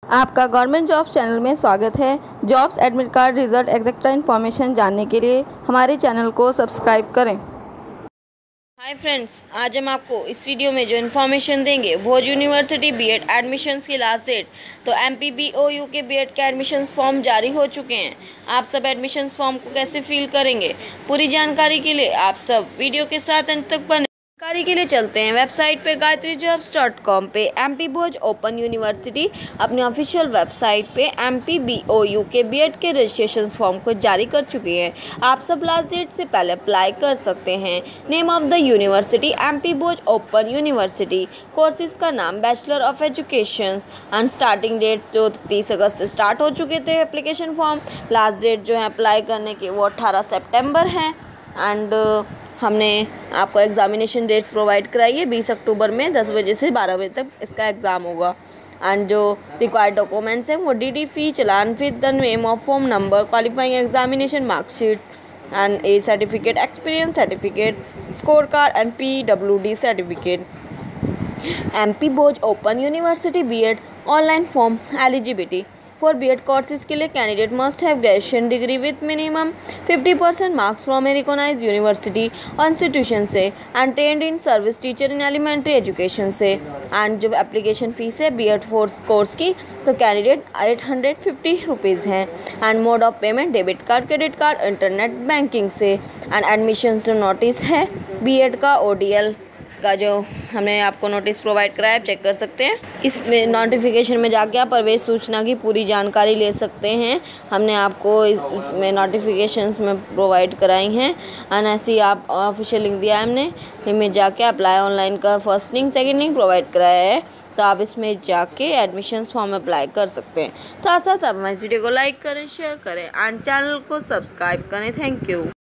आपका government jobs channel में स्वागत है। Jobs admit card result etcetera information जानने के लिए हमारे चैनल को सब्सक्राइब करें। हाय फ्रेंड्स, आज हम आपको इस वीडियो में जो इन्फॉर्मेशन देंगे भोज यूनिवर्सिटी बीएड एडमिशन्स की लास्ट डेट। तो MPBOU के बीएड के एडमिशन्स फॉर्म जारी हो चुके हैं। आप सब एडमिशन्स फॉर्म को कैसे फिल करेंगे, पूरी जानकारी के लिए आप सब वीडियो के साथ अंत तक बने। जानकारी के लिए चलते हैं वेबसाइट पे gayatrijobs.com पे। MPBOU ओपन यूनिवर्सिटी अपनी ऑफिशियल वेबसाइट पे MPBOU के बीएड के रजिस्ट्रेशन फॉर्म को जारी कर चुकी है। आप सब लास्ट डेट से पहले अप्लाई कर सकते हैं। Name of the university MPBOU open university. Courses का नाम bachelor of education. And starting date जो 30 अगस्त से स्टार्ट हो चुके थे एप्लीकेशन फॉर्म। लास्ट डेट जो है अप्लाई करने की वो 18 सितंबर है। एंड हमने आपको एग्ज़ामिनेशन डेट्स प्रोवाइड कराई है। 20 अक्टूबर में 10 बजे से 12 बजे तक इसका एग्ज़ाम होगा। एंड जो रिक्वायर्ड डॉक्यूमेंट्स हैं वो DD fee, challan with the name of form number, qualifying examination marksheet and a certificate, experience certificate, score card and PWD certificate. MPBOU open university BEd online form. Eligibility for BEd courses के लिए candidate must have graduation degree with minimum 50% marks from a recognised university और institution से and trained in service teacher in elementary education से। And जो application fees है BEd course की तो candidate 850 rupees हैं। And mode of payment debit card, credit card, internet banking से। And admission जो नोटिस है बीएड का ODL का जो हमने आपको नोटिस प्रोवाइड कराया है, चेक कर सकते हैं। इसमें नोटिफिकेशन में जाके आप प्रवेश सूचना की पूरी जानकारी ले सकते हैं। हमने आपको इसमें नोटिफिकेशंस में प्रोवाइड कराई हैं। एंड ऐसे ही आप ऑफिशियल लिंक दिया है हमने, इसमें जाके अप्लाई ऑनलाइन का first link second link provide कराया है। तो आप इसमें जाके एडमिशन्स फॉर्म अप्लाई कर सकते हैं। साथ साथ आप हमारे इस वीडियो को लाइक करें, शेयर करें एंड चैनल को सब्सक्राइब करें। Thank you.